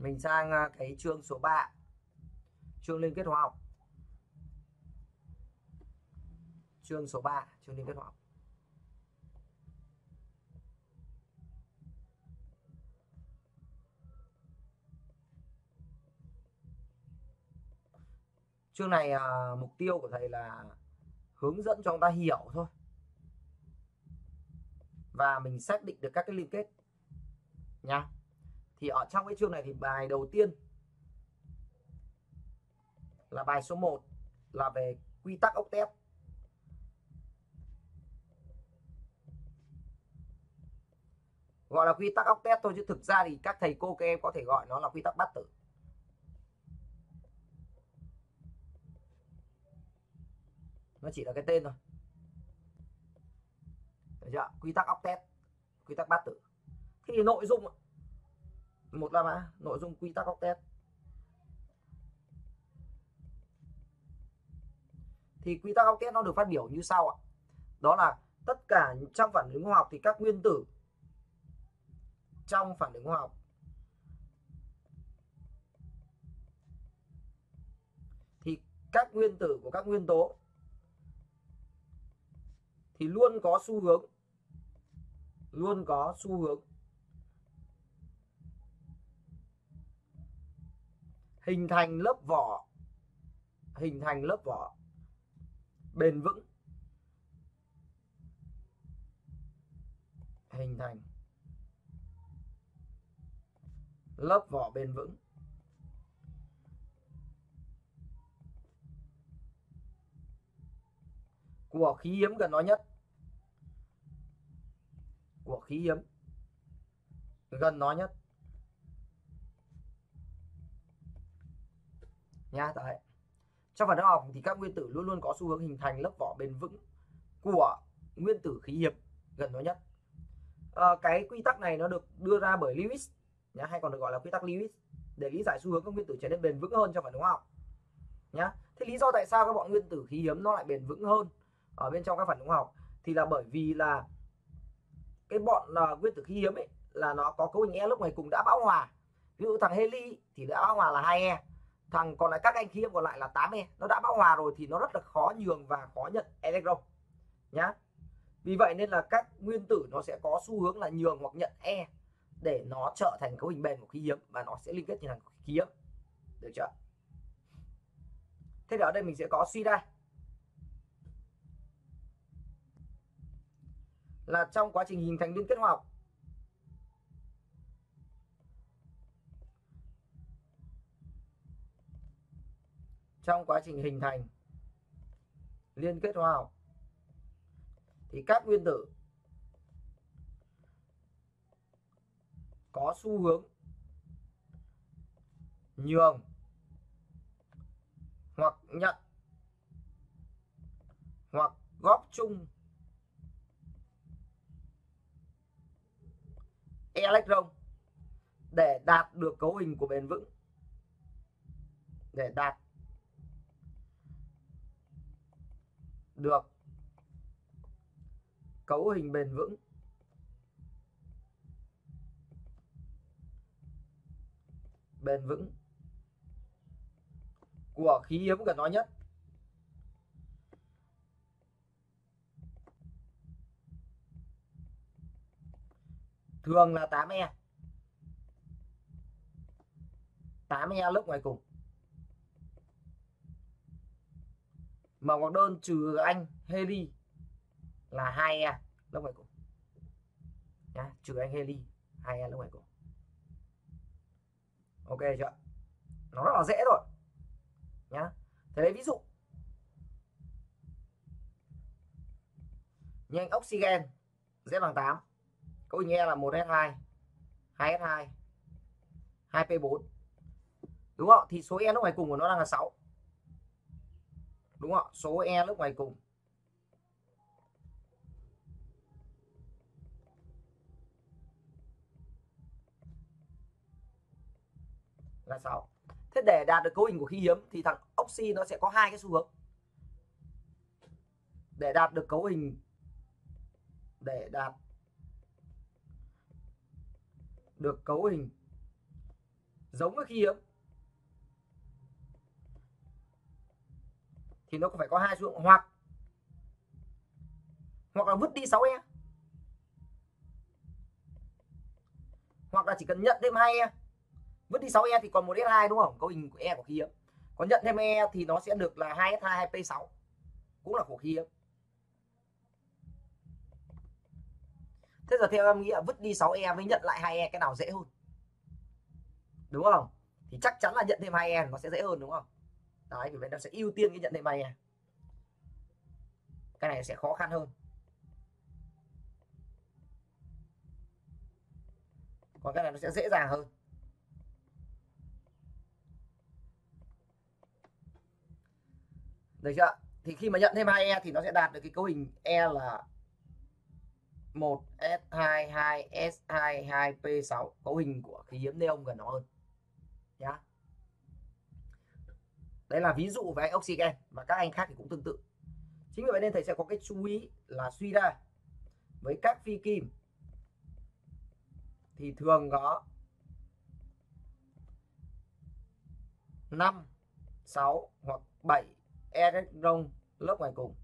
Mình sang cái chương số 3, chương liên kết hóa học. Chương số 3, chương liên kết hóa học. Chương này mục tiêu của thầy là hướng dẫn cho chúng ta hiểu thôi. Và mình xác định được các cái liên kết nha. Thì ở trong cái chương này thì bài đầu tiên là bài số 1 là về quy tắc octet. Gọi là quy tắc octet thôi chứ thực ra thì các thầy cô các em có thể gọi nó là quy tắc bát tử. Nó chỉ là cái tên thôi. Được chưa? Quy tắc octet, quy tắc bát tử. Thì nội dung một là nội dung quy tắc octet. Thì quy tắc octet nó được phát biểu như sau ạ. Đó là tất cả trong phản ứng hóa học thì các nguyên tử trong phản ứng hóa học thì các nguyên tử của các nguyên tố thì luôn có xu hướng hình thành lớp vỏ bền vững, của khí hiếm gần nó nhất, nha. Đấy. Trong phản ứng học thì các nguyên tử luôn luôn có xu hướng hình thành lớp vỏ bền vững của nguyên tử khí hiếm gần nó nhất. Cái quy tắc này nó được đưa ra bởi Lewis nhá, hay còn được gọi là quy tắc Lewis, để lý giải xu hướng các nguyên tử trở nên bền vững hơn trong phản ứng hóa học nhá. Thế lý do tại sao các bọn nguyên tử khí hiếm nó lại bền vững hơn ở bên trong các phản ứng hóa học thì là bởi vì là cái bọn nguyên tử khí hiếm ấy là nó có cấu hình E lúc này cùng đã bão hòa. Ví dụ thằng heli thì đã bão hòa là 2E, thằng còn lại các anh khí hiếm còn lại là 8E. Nó đã bão hòa rồi thì nó rất là khó nhường và khó nhận electron nhá. Vì vậy nên là các nguyên tử nó sẽ có xu hướng là nhường hoặc nhận E để nó trở thành cấu hình bền của khí hiếm và nó sẽ liên kết như thành khí hiếm. Được chưa? Thế thì ở đây mình sẽ có suy ra là trong quá trình hình thành liên kết hóa học thì các nguyên tử có xu hướng nhường hoặc nhận hoặc góp chung electron để đạt được cấu hình của bền vững, của khí hiếm gần nó nhất. Thường là 8E. 8E lớp ngoài cùng. Mà hoặc đơn trừ anh heli là 2E lớp ngoài cùng. Nhá, trừ anh heli 2E lớp ngoài cùng. Ok chưa? Nó rất là dễ rồi. Nhá. Thế đấy ví dụ như anh oxygen Z bằng 8, cấu hình E là 1S2, 2S2, 2P4. Đúng không? Thì số E lúc ngoài cùng của nó đang là 6. Đúng không? Số E lúc ngoài cùng là 6. Thế để đạt được cấu hình của khí hiếm thì thằng oxy nó sẽ có hai cái xu hướng. Để đạt được cấu hình giống với khí hiếm thì nó phải có hai xu hướng, hoặc là vứt đi 6E, hoặc là chỉ cần nhận thêm 2E. Vứt đi 6E thì còn một S2 đúng không, cấu hình của E của khí hiếm. Còn nhận thêm E thì nó sẽ được là 2S2 2P6, cũng là của khí hiếm. Thế giờ theo em nghĩ là vứt đi 6E với nhận lại 2E cái nào dễ hơn, đúng không? Thì chắc chắn là nhận thêm 2E nó sẽ dễ hơn đúng không? Đấy, vì vậy nó sẽ ưu tiên cái nhận thêm 2E. Cái này sẽ khó khăn hơn. Còn cái này nó sẽ dễ dàng hơn. Được chưa? Thì khi mà nhận thêm 2E thì nó sẽ đạt được cái cấu hình E là 1S2 2S2 2P6, cấu hình của khí hiếm neon gần nó hơn nhá. Đấy là ví dụ với oxygen, và các anh khác thì cũng tương tự. Chính vì vậy nên thầy sẽ có cái chú ý là suy ra với các phi kim thì thường có 5, 6 hoặc 7 electron lớp ngoài cùng.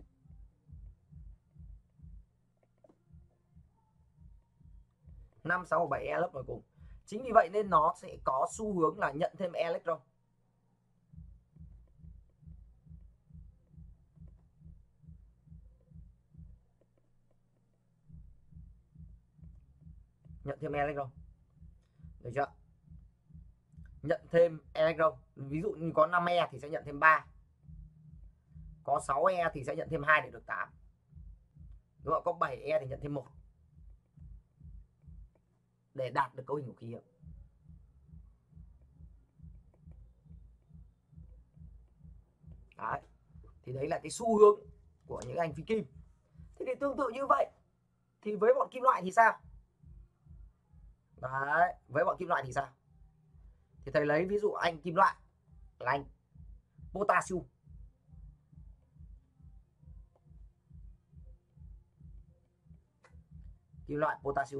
Năm, 6 hoặc 7 e lớp ngoài cùng. Chính vì vậy nên nó sẽ có xu hướng là nhận thêm electron. Nhận thêm electron. Được chưa? Nhận thêm electron. Ví dụ như có 5E thì sẽ nhận thêm 3. Có 6E thì sẽ nhận thêm 2 để được 8. Đúng không? Có 7E thì nhận thêm 1 để đạt được cấu hình của khí hiếm. Đấy. Thì đấy là cái xu hướng của những anh phi kim. Thế thì tương tự như vậy thì với bọn kim loại thì sao? Đấy, với bọn kim loại thì sao? Thì thầy lấy ví dụ anh kim loại là anh potassium. Kim loại potassium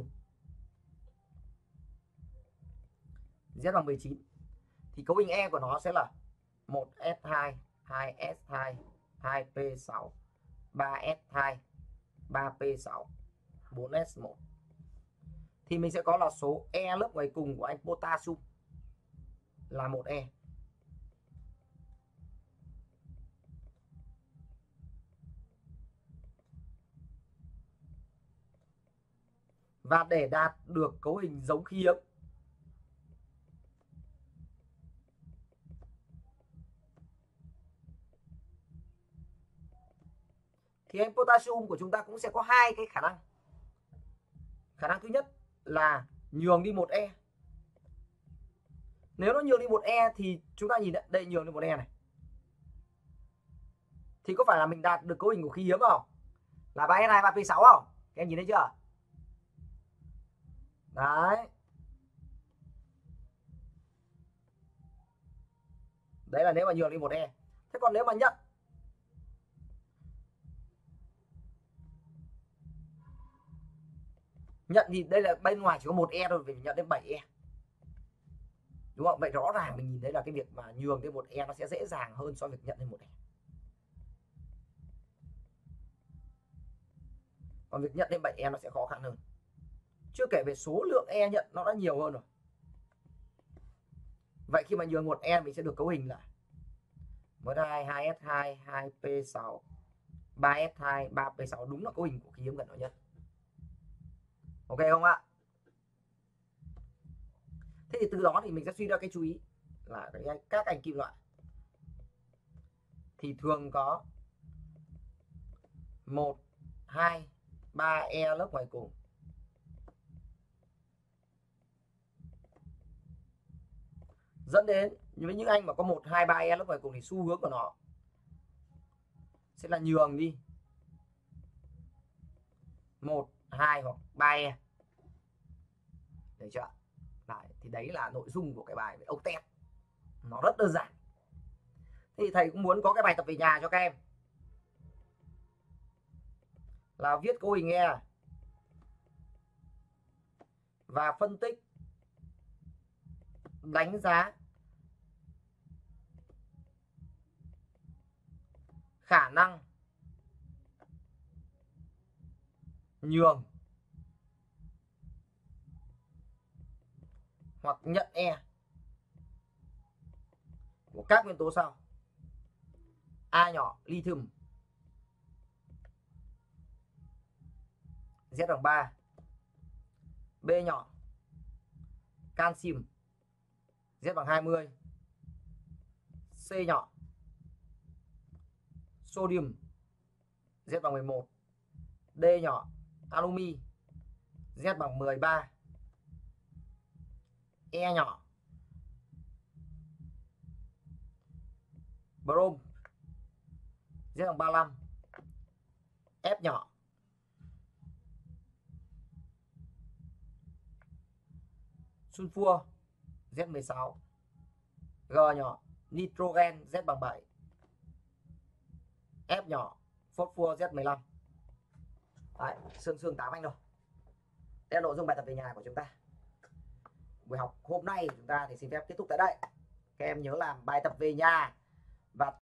Z bằng 19 thì cấu hình E của nó sẽ là 1S2 2S2 2P6 3S2 3P6 4S1. Thì mình sẽ có là số E lớp ngoài cùng của anh potassium là 1E. Và để đạt được cấu hình giống khí hiếm thì anh potassium của chúng ta cũng sẽ có hai cái khả năng. Khả năng thứ nhất là nhường đi 1E. Nếu nó nhường đi 1E thì chúng ta nhìn đây, nhường đi 1E này. Thì có phải là mình đạt được cấu hình của khí hiếm không? Là 3S2 3P6 không? Các em nhìn thấy chưa? Đấy. Đấy là nếu mà nhường đi 1E. Thế còn nếu mà nhận thì đây là bên ngoài chỉ có 1E thôi, vì mình nhận đến 7E. Đúng không? Vậy rõ ràng mình nhìn thấy là cái việc mà nhường đến 1E nó sẽ dễ dàng hơn so với việc nhận đến 1E. Còn việc nhận đến 7E nó sẽ khó khăn hơn. Chưa kể về số lượng E nhận nó đã nhiều hơn rồi. Vậy khi mà nhường 1E mình sẽ được cấu hình là 1S2 2S2 2P6 3S2 3P6, đúng là cấu hình của khí hiếm gần nó nhất. Ok không ạ? Thế thì từ đó thì mình sẽ suy ra cái chú ý là các anh kim loại thì thường có 1, 2, 3E lớp ngoài cùng. Dẫn đến với những anh mà có 1, 2, 3E lớp ngoài cùng thì xu hướng của nó sẽ là nhường đi 1, 2 hoặc 3E. Được chưa? Đấy, thì đấy là nội dung của cái bài về octet. Nó rất đơn giản. Thì thầy cũng muốn có cái bài tập về nhà cho các em là viết cấu hình E và phân tích đánh giá khả năng nhường hoặc nhận E của các nguyên tố sau. A nhỏ lithium, Z bằng 3. B nhỏ canxium, Z bằng 20. C nhỏ sodium, Z bằng 11. D nhỏ alumi, Z bằng 13. E nhỏ brom, Z bằng 35. F nhỏ sulfur, Z 16. G nhỏ nitrogen, Z bằng 7. F nhỏ phosphor, Z 15. Đấy, sương 8 anh rồi. Đây là nội dung bài tập về nhà của chúng ta. Buổi học hôm nay của chúng ta thì xin phép kết thúc tại đây. Các em nhớ làm bài tập về nhà và